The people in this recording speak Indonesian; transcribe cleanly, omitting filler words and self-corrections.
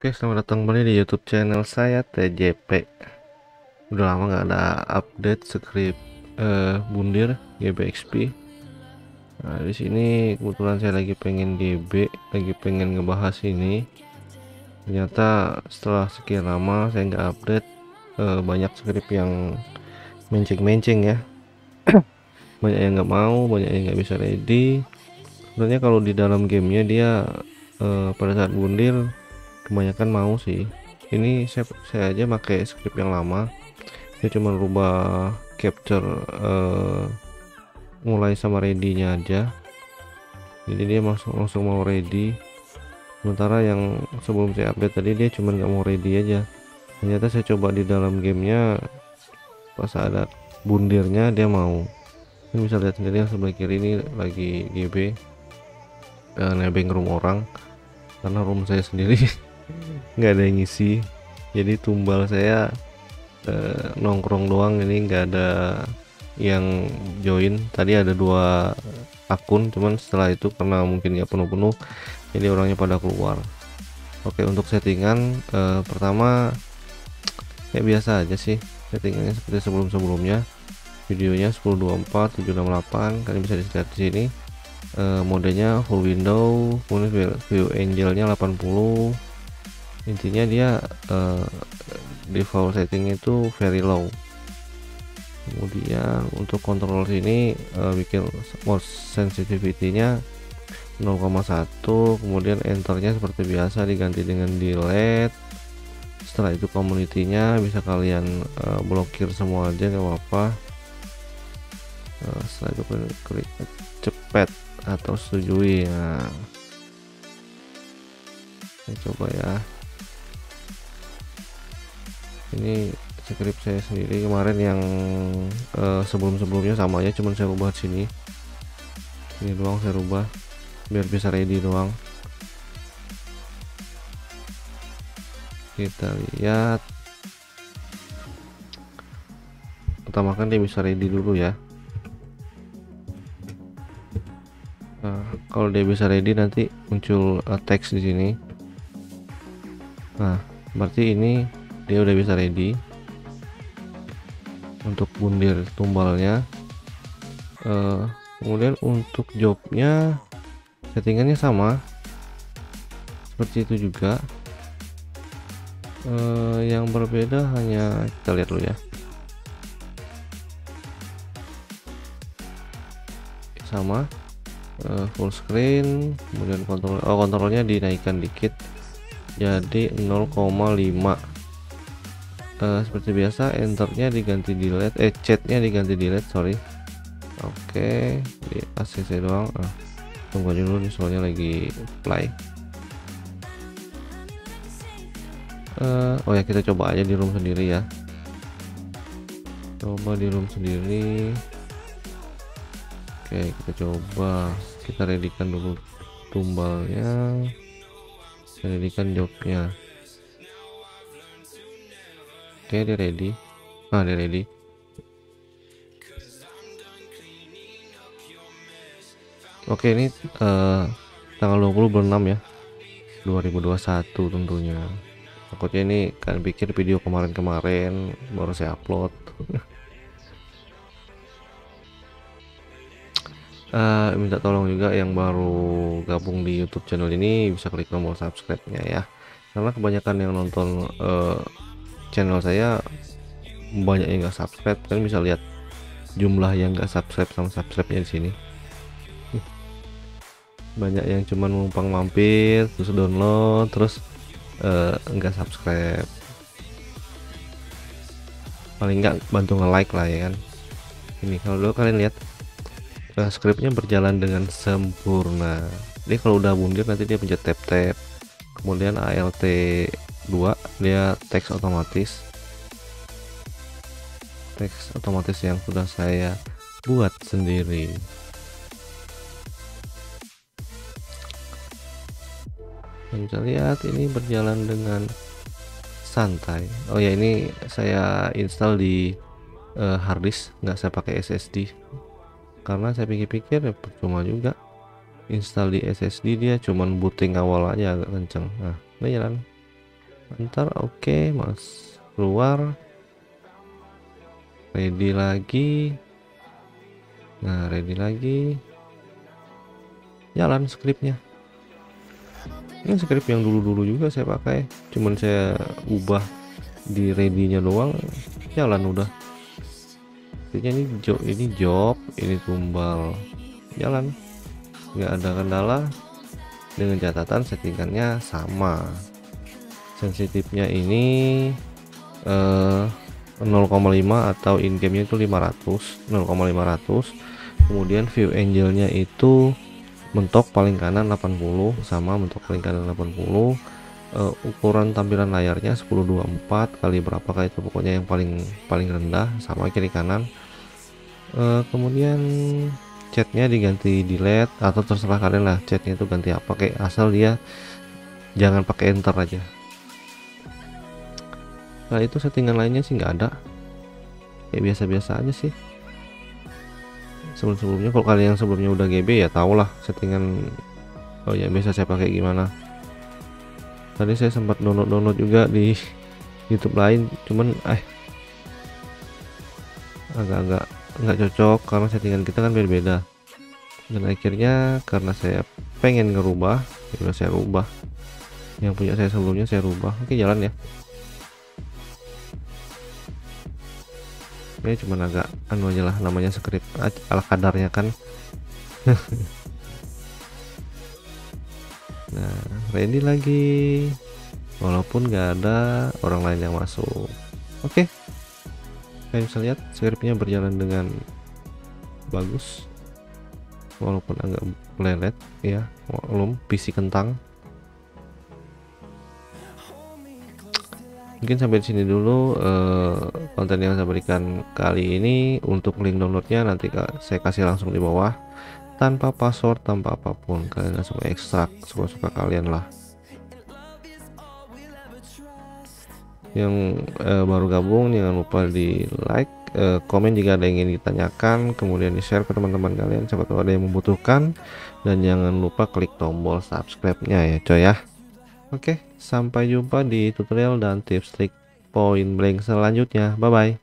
Oke, selamat datang kembali di YouTube channel saya TJP. Udah lama nggak ada update script bundir GBXP. Nah, di sini kebetulan saya lagi pengen GB, lagi pengen ngebahas ini. Ternyata setelah sekian lama saya nggak update, banyak script yang menceng-menceng ya. Banyak yang nggak mau, banyak yang nggak bisa ready. Sebenarnya kalau di dalam gamenya dia pada saat bundir kebanyakan mau sih. Ini saya aja pakai script yang lama. Dia cuma rubah capture mulai sama ready nya aja, jadi dia langsung mau ready. Sementara yang sebelum saya update tadi dia cuma nggak mau ready aja. Ternyata saya coba di dalam gamenya, pas ada bundirnya dia mau. Ini bisa lihat sendiri yang sebelah kiri ini lagi GB, nebeng room orang karena room saya sendiri nggak ada yang ngisi, jadi tumbal saya nongkrong doang. Ini nggak ada yang join. Tadi ada 2 akun, cuman setelah itu karena mungkin nggak penuh-penuh jadi orangnya pada keluar. Oke, untuk settingan pertama kayak biasa aja sih, settingannya seperti sebelumnya. Videonya 1024 768, kalian bisa dilihat di sini. Modenya full window, kemudian view angle-nya 80. Intinya dia default setting itu very low. Kemudian untuk kontrol sini bikin mode sensitivity-nya 0,1. kemudian enternya seperti biasa diganti dengan delete. Setelah itu community-nya bisa kalian blokir semua aja, nggak apa-apa. Setelah itu klik cepet atau setujui. Nah, saya coba ya. Ini script saya sendiri kemarin yang sebelumnya sama aja, cuman saya ubah sini. Ini doang saya rubah biar bisa ready doang. Kita lihat, utamakan dia bisa ready dulu ya. Kalau dia bisa ready nanti muncul teks di sini. Nah, berarti ini dia udah bisa ready. Untuk bundir tumbalnya, kemudian untuk jobnya settingannya sama seperti itu juga. Yang berbeda hanya kita lihat dulu ya, sama full screen. Kemudian kontrolnya dinaikkan dikit jadi 0,5. Seperti biasa enternya diganti delete, chatnya diganti delete, sorry. Oke, di ACC doang. Tunggu aja dulu nih soalnya lagi play. Oh ya, kita coba aja di room sendiri ya. Coba di room sendiri. Oke, kita coba, kita readykan dulu tumbalnya, readykan jobnya. Oke, dia ready. Dia ready. Oke, ini tanggal 20 bulan 6 ya 2021 tentunya. Takutnya ini kan pikir video kemarin baru saya upload. Minta tolong juga yang baru gabung di YouTube channel ini bisa klik tombol subscribe-nya ya, karena kebanyakan yang nonton channel saya banyak yang nggak subscribe. Kalian bisa lihat jumlah yang nggak subscribe sama subscribe-nya di sini. Banyak yang cuman numpang mampir terus download terus nggak subscribe. Paling nggak bantu nge-like lah ya kan. Ini kalau dulu kalian lihat scriptnya berjalan dengan sempurna. Jadi kalau udah bundir nanti dia pencet tab, kemudian ALT 2 dia teks otomatis yang sudah saya buat sendiri. Bisa lihat ini berjalan dengan santai. Oh ya, ini saya install di harddisk, nggak saya pakai SSD karena saya pikir-pikir ya percuma juga install di SSD, dia cuman booting awal aja agak kenceng. Nah, ini jalan. bentar. Oke, mas keluar, ready lagi. Nah, ready lagi, jalan skripnya. Ini skrip yang dulu-dulu juga saya pakai, cuman saya ubah di ready-nya doang, jalan udah. Ini job, ini tumbal, jalan, nggak ada kendala. Dengan catatan settingannya sama, sensitifnya ini 0,5 atau in game nya itu 500, 0,500. Kemudian view angle-nya itu mentok paling kanan 80 sama mentok paling kanan 80. Ukuran tampilan layarnya 1024 kali berapa kali itu, pokoknya yang paling rendah, sama kiri kanan. Kemudian chatnya diganti delete atau terserah kalian lah, chatnya itu ganti apa, kayak asal dia jangan pakai enter aja. Nah, itu settingan lainnya sih nggak ada, kayak biasa-biasa aja sih. Sebelumnya kalau kalian yang sebelumnya udah GB ya tau lah settingan yang biasa saya pakai gimana. Tadi saya sempat download juga di YouTube lain, cuman agak-agak nggak cocok karena settingan kita kan beda-beda. Dan akhirnya karena saya pengen ngerubah, ya udah saya rubah. Yang punya saya sebelumnya saya rubah. Oke, jalan ya. Ini cuman agak anu aja lah, namanya script ala kadarnya kan. Nah, ready lagi, walaupun nggak ada orang lain yang masuk. Oke, kalian bisa lihat scriptnya berjalan dengan bagus, walaupun agak melelet ya, belum PC kentang. Mungkin sampai di sini dulu konten yang saya berikan kali ini. Untuk link downloadnya nanti saya kasih langsung di bawah, tanpa password, tanpa apapun, kalian langsung ekstrak suka-suka kalian lah. Yang baru gabung jangan lupa di like, komen jika ada yang ingin ditanyakan, kemudian di share ke teman-teman kalian, siapa tahu ada yang membutuhkan, dan jangan lupa klik tombol subscribe-nya ya coy ya. Oke, sampai jumpa di tutorial dan tips trik point blank selanjutnya. Bye bye.